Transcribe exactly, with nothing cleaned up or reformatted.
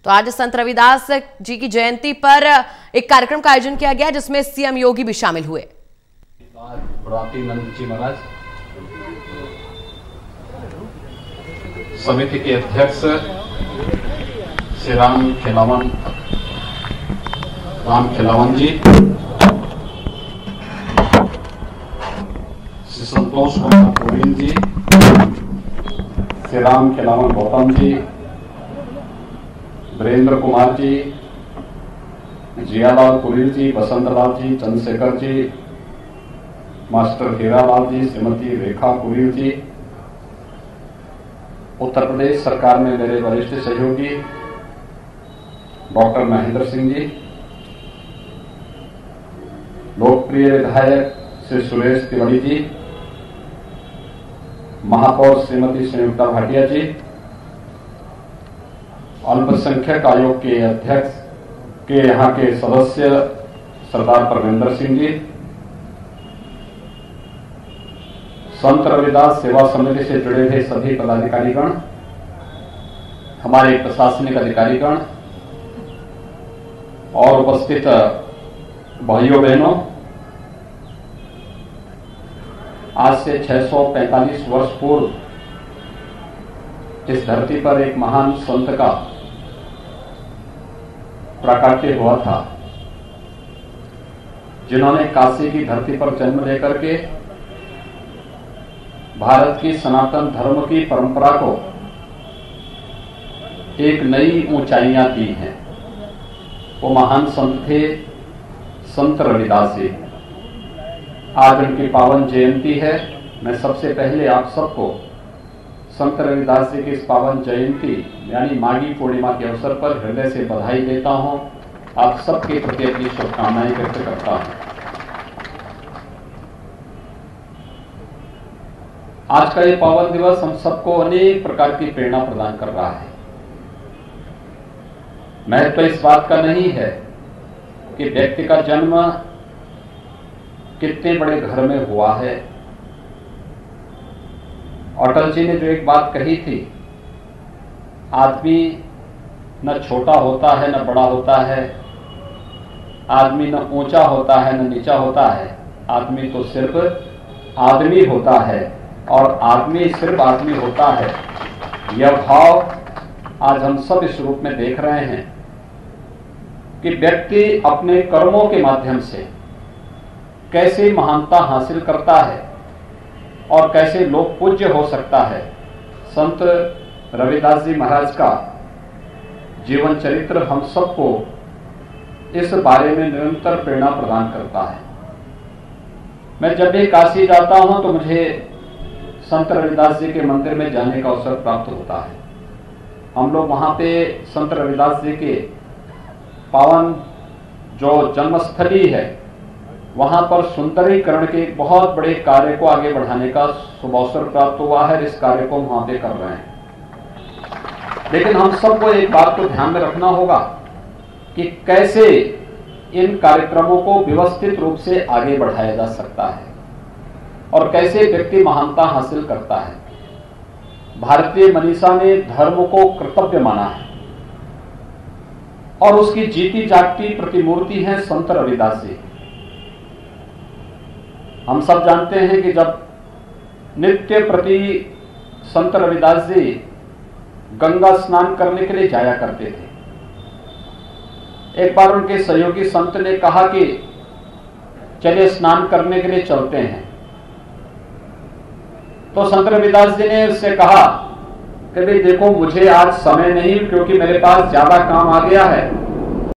तो आज संत रविदास जी की जयंती पर एक कार्यक्रम का आयोजन किया गया जिसमें सीएम योगी भी शामिल हुए। नंद जी महाराज समिति के अध्यक्ष श्री राम खिलावन राम खिलावन जी, श्री संतोष कुमार गोविंद जी, श्री राम खिलावन गौतम जी, वीरेंद्र कुमार जी, जियालाल कुरील जी, बसंतलाल जी, चंद्रशेखर जी, मास्टर हीरालाल जी, श्रीमती रेखा कुरील जी, उत्तर प्रदेश सरकार में मेरे वरिष्ठ सहयोगी डॉक्टर महेंद्र सिंह जी, लोकप्रिय विधायक श्री सुरेश तिवारी जी, महापौर श्रीमती संयुक्ता भाटिया जी, अल्पसंख्यक आयोग के अध्यक्ष के यहाँ के सदस्य सरदार परविंदर सिंह जी, संत रविदास सेवा समिति से जुड़े हुए सभी पदाधिकारीगण, हमारे प्रशासनिक अधिकारीगण और उपस्थित भाइयों बहनों, आज से छह सौ पैंतालीस वर्ष पूर्व इस धरती पर एक महान संत का प्राकट्य हुआ था, जिन्होंने काशी की धरती पर जन्म लेकर के भारत की सनातन धर्म की परंपरा को एक नई ऊंचाइयां दी हैं। वो महान संत थे संत रविदास जी। आज उनकी पावन जयंती है। मैं सबसे पहले आप सबको संत रविदास जी की इस पावन जयंती यानी माघी पूर्णिमा के अवसर पर हृदय से बधाई देता हूं। आप सबके प्रति अपनी शुभकामनाएं व्यक्त करता हूं। आज का ये पावन दिवस हम सबको अनेक प्रकार की प्रेरणा प्रदान कर रहा है। महत्व इस बात का नहीं है कि व्यक्ति का जन्म कितने बड़े घर में हुआ है। अटल जी ने जो एक बात कही थी, आदमी न छोटा होता है न बड़ा होता है, आदमी न ऊंचा होता है न नीचा होता है, आदमी तो सिर्फ आदमी होता है और आदमी सिर्फ आदमी होता है। यह भाव आज हम सब इस रूप में देख रहे हैं कि व्यक्ति अपने कर्मों के माध्यम से कैसे महानता हासिल करता है और कैसे लोक पूज्य हो सकता है। संत रविदास जी महाराज का जीवन चरित्र हम सबको इस बारे में निरंतर प्रेरणा प्रदान करता है। मैं जब भी काशी जाता हूं तो मुझे संत रविदास जी के मंदिर में जाने का अवसर प्राप्त होता है। हम लोग वहां पे संत रविदास जी के पावन जो जन्मस्थली है वहां पर सुंदरीकरण के एक बहुत बड़े कार्य को आगे बढ़ाने का शुभ अवसर प्राप्त हुआ है। इस कार्य को हम वहां पे कर रहे हैं। लेकिन हम सबको एक बात को ध्यान में रखना होगा कि कैसे इन कार्यक्रमों को व्यवस्थित रूप से आगे बढ़ाया जा सकता है और कैसे व्यक्ति महानता हासिल करता है। भारतीय मनीषा ने धर्म को कर्तव्य माना है और उसकी जीती जागती प्रतिमूर्ति है संत रविदास जी। हम सब जानते हैं कि जब नित्य प्रति संत रविदास जी गंगा स्नान करने के लिए जाया करते थे। एक बार उनके सहयोगी संत ने कहा कि चलिए स्नान करने के लिए चलते हैं। तो संत रविदास जी ने उससे कहा कि भाई देखो, मुझे आज समय नहीं क्योंकि मेरे पास ज्यादा काम आ गया है,